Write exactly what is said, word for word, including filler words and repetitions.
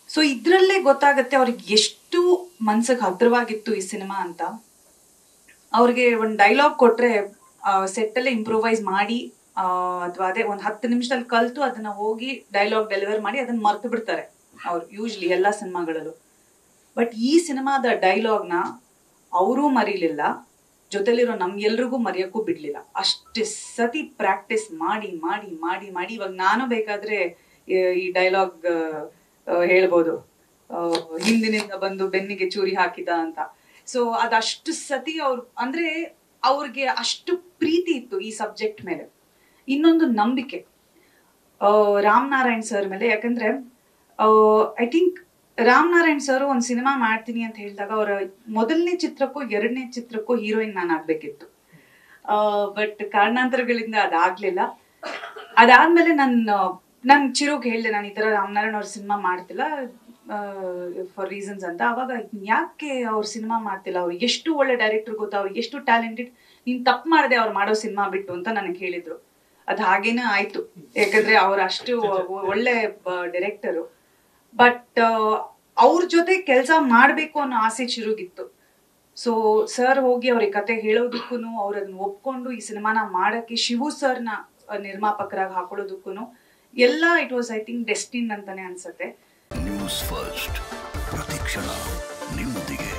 So ಇದ್ರಲ್ಲೇ ಗೊತ್ತಾಗತ್ತೆ ಅವ್ರಿಗೆ ಎಷ್ಟು ಮನ್ಸಿಗೆ ಹತ್ರವಾಗಿತ್ತು ಈ ಸಿನಿಮಾ ಅಂತ. ಅವ್ರಿಗೆ ಒಂದು ಡೈಲಾಗ್ ಕೊಟ್ರೆ ಸೆಟ್ಟಲ್ಲೇ ಇಂಪ್ರೂವೈಸ್ ಮಾಡಿ ಅಥವಾ ಅದೇ ಒಂದು ಹತ್ತು ನಿಮಿಷದಲ್ಲಿ ಕಲ್ತು ಅದನ್ನ ಹೋಗಿ ಡೈಲಾಗ್ ಡೆಲಿವರ್ ಮಾಡಿ ಅದನ್ನ ಮರ್ತು ಬಿಡ್ತಾರೆ ಅವ್ರು ಯೂಶ್ಲಿ ಎಲ್ಲ ಸಿನಿಮಾಗಳಲ್ಲೂ. ಬಟ್ ಈ ಸಿನಿಮಾದ ಡೈಲಾಗ್ನ ಅವರೂ ಮರೀಲಿಲ್ಲ, ಜೊತೆಲಿರೋ ನಮ್ಗೆಲ್ರಿಗೂ ಮರೆಯೋಕ್ಕೂ ಬಿಡ್ಲಿಲ್ಲ. ಅಷ್ಟು ಸತಿ ಪ್ರಾಕ್ಟೀಸ್ ಮಾಡಿ ಮಾಡಿ ಮಾಡಿ ಮಾಡಿ ಇವಾಗ ನಾನು ಬೇಕಾದ್ರೆ ಈ ಡೈಲಾಗ್ ಹೇಳ್ಬೋದು, ಹಿಂದಿನಿಂದ ಬಂದು ಬೆನ್ನಿಗೆ ಚೂರಿ ಹಾಕಿದ ಅಂತ. ಸೊ ಅದಷ್ಟು ಸತಿ ಅವ್ರು ಅಂದ್ರೆ ಅವ್ರಿಗೆ ಅಷ್ಟು ಪ್ರೀತಿ ಇತ್ತು ಈ ಸಬ್ಜೆಕ್ಟ್ ಮೇಲೆ. ಇನ್ನೊಂದು ನಂಬಿಕೆ ರಾಮ್ ನಾರಾಯಣ್ ಸರ್ ಮೇಲೆ. ಯಾಕಂದ್ರೆ I think Ram Narayan sir ಒಂದು ಸಿನಿಮಾ ಮಾಡ್ತೀನಿ ಅಂತ ಹೇಳಿದಾಗ ಅವರ ಮೊದಲನೇ ಚಿತ್ರಕ್ಕೂ ಎರಡನೇ ಚಿತ್ರಕ್ಕೂ ಹೀರೋಯಿನ್ ನಾನು ಆಗ್ಬೇಕಿತ್ತು. ಬಟ್ ಕಾರಣಾಂತರಗಳಿಂದ ಅದಾಗ್ಲಿಲ್ಲ. ಅದಾದ್ಮೇಲೆ ನಾನು ನನ್ ಚಿರೋಗ್ ಹೇಳ್ದೆ ನಾನು ಈ ತರ ರಾಮನಾರಾಯಣ್ ಅವ್ರ ಸಿನಿಮಾ ಮಾಡ್ತಿಲ್ಲ ಫಾರ್ ರೀಸನ್ಸ್ ಅಂತ. ಅವಾಗ ಯಾಕೆ ಅವ್ರ ಸಿನಿಮಾ ಮಾಡ್ತಿಲ್ಲ, ಅವ್ರು ಎಷ್ಟು ಒಳ್ಳೆ ಡೈರೆಕ್ಟರ್ ಗೊತ್ತಾ, ಅವ್ರಿಗೆ ಎಷ್ಟು ಟ್ಯಾಲೆಂಟೆಡ್, ನೀನ್ ತಪ್ಪು ಮಾಡಿದೆ ಅವ್ರು ಮಾಡೋ ಸಿನಿಮಾ ಬಿಟ್ಟು ಅಂತ ನನಗೆ ಹೇಳಿದ್ರು. ಅದ್ ಹಾಗೇನೆ ಆಯ್ತು, ಯಾಕಂದ್ರೆ ಅವ್ರ ಅಷ್ಟು ಒಳ್ಳೆ ಡೈರೆಕ್ಟರು. ಬಟ್ ಅವ್ರ ಜೊತೆ ಕೆಲಸ ಮಾಡ್ಬೇಕು ಅನ್ನೋ ಆಸೆ ಚಿರುಗಿತ್ತು. ಸೊ ಸರ್ ಹೋಗಿ ಅವ್ರಿಗೆ ಕತೆ ಹೇಳೋದಕ್ಕೂ ಅವ್ರ ಅದನ್ನ ಒಪ್ಕೊಂಡು ಈ ಸಿನಿಮಾನ ಮಾಡಕ್ಕೆ ಶಿವು ಸರ್ನ ನಿರ್ಮಾಪಕರಾಗಿ ಹಾಕೊಳ್ಳೋದಕ್ಕೂ ಎಲ್ಲ it was I think destiny ಅಂತಾನೆ ಅನ್ಸುತ್ತೆ. ನ್ಯೂಸ್ ಫಸ್ಟ್ ಪ್ರತಿಕ್ಷಣ ನಿಮ್ಮೊಂದಿಗೆ.